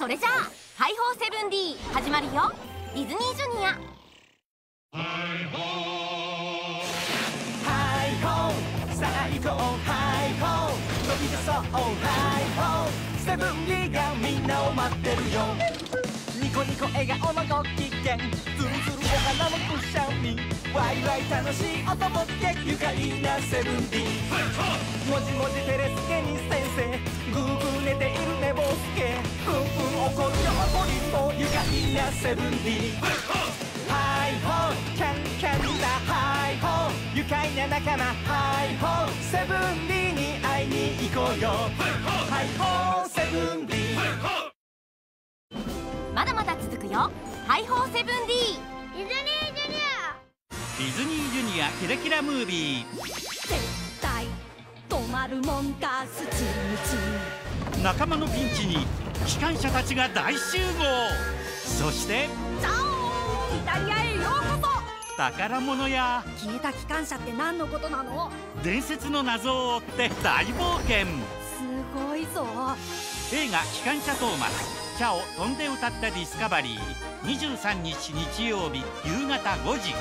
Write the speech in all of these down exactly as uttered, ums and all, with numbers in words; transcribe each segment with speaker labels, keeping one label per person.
Speaker 1: それじゃあハイホーセブンディー始まるよ。ディズニージュニア。ハイホーハイホー、さあ行こうハイホー、飛び出そうハイホー、セブンディーがみんなを待ってるよ。ニコニコ笑顔のご機嫌、ズルズルお花のくしゃみ、ワイワイ楽しいおとぼけ、愉快なセブンディー。もじもじテレスケに先生、グーグー寝ている寝坊すけ、ふんふん怒るよ怒りんぼ、愉快なセブンディー。ハイホーキャンキャンなハイホー、愉快な仲間ハイホー、セブンディーに会いに行こうよ。ハイホーセブンディー。まだまだ続くよ。ハイホーセブンディー。ディズニージュニア。
Speaker 2: ディズニージュニアキラキラムービー。
Speaker 3: 絶対止まるもんかスチームチーム。
Speaker 2: 仲間のピンチに機関車たちが大集合。そして
Speaker 3: ザオーン、イタリアへようこそ。
Speaker 2: 宝物や
Speaker 3: 消えた機関車って何のことなの？
Speaker 2: 伝説の謎を追って大冒険。
Speaker 3: すごいぞ。
Speaker 2: 映画「機関車トーマス」「チャオ飛んで歌ったディスカバリー」にじゅうさんにち日曜日夕方ごじ。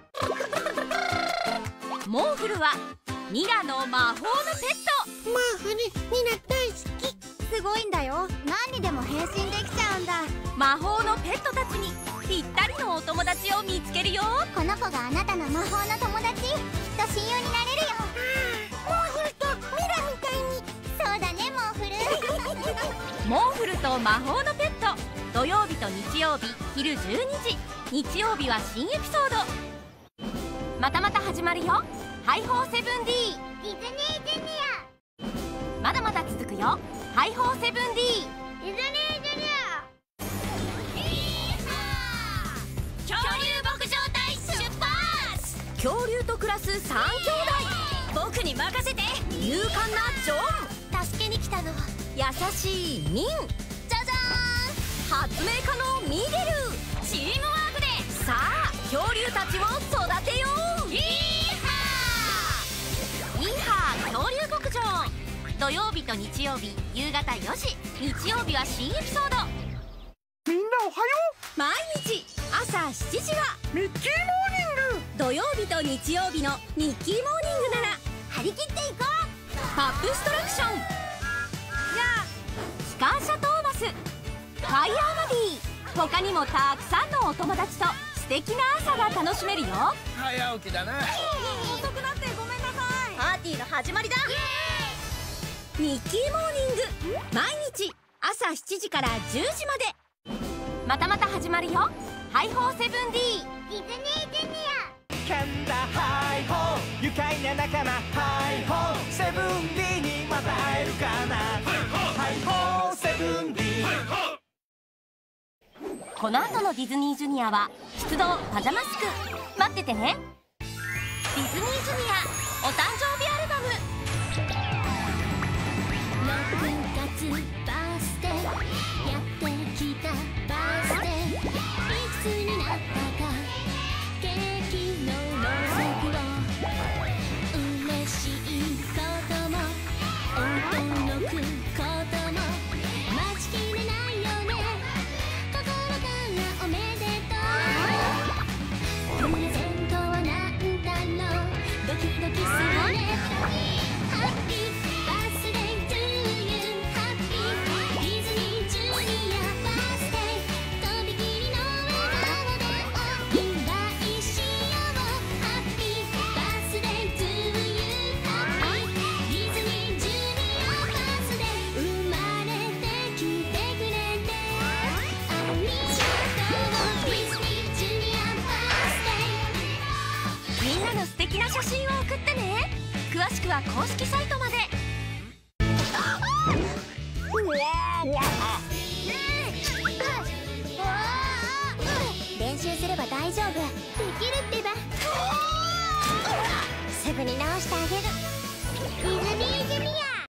Speaker 1: モーフルはミラの魔法のペット。
Speaker 4: モーフル、ミラ大好き。
Speaker 5: すごいんだよ。何にでも変身できちゃうんだ。
Speaker 1: 魔法のペットたちにぴったりのお友達を見つけるよ。
Speaker 5: この子があなたの魔法の友達。きっと親友になれるよ。モーフルとミラみたいに。そうだね、モーフル。
Speaker 1: モーフルと魔法のペット、土曜日と日曜日昼じゅうにじ、日曜日は新エピソード。またまた始まるよ。ハイホーセブンディー。ディズニージュニア。まだまだ続くよ。ハイホーセブンディー。ディズニージュニア。恐竜牧場大出発。恐竜と暮らす三兄弟。僕に任せて。勇敢なジョン。助けに来たの。優しいミン。じゃじゃーん。発明家のミゲル。チームワークでさあ恐竜たちを育てよう。イーハーイーハー恐竜牧場。土曜日と日曜日夕方よじ、日曜日は新エピソード。
Speaker 4: みんなおはよ
Speaker 1: う。毎日朝しちじは
Speaker 4: う。ミッキーモーニング。
Speaker 1: 土曜日と日曜日のミッキーモーニングなら張り切っていこう。パップストラクション。機関車トーマス、ファイヤーマディ。他にもたくさんのお友達と素敵な朝が楽しめるよ。
Speaker 6: 早起きだな。
Speaker 3: 遅くなってごめんなさい。
Speaker 1: パーティーの始まりだ。ミッキーモーニング、毎日朝しちじからじゅうじまで。またまた始まるよ。ハイホーセブンディー。ディズニージュニア。
Speaker 4: キャンダハイホー、愉快な仲間ハイホー、セブンディーにまた会えるかな。ハイホーセブンディー。
Speaker 1: この後のディズニージュニアは出動パジャマスク。待っててね。ディズニージュニアお誕生日アルバム。
Speaker 5: ろくがつバースデー、やってきたバースデー。いくつになったか、ケーキのろうそくを。嬉しいことも驚くことも待ちきれないよね。心からおめでとう。プレゼントはなんだろう、ドキドキするね。ハッピーバースデートゥーユー、ハッピーディズニージュニアバースデー。とびきりの笑顔でお祝いしよう。ハッピーバースデートゥーユー、ハッピーディズニージュニアバースデー。生まれてきてくれてありがとう。ディズニージュニアバースデー。
Speaker 1: みんなの素敵な写真を送ってね。詳しくは公式サイトまで。
Speaker 4: うわーわー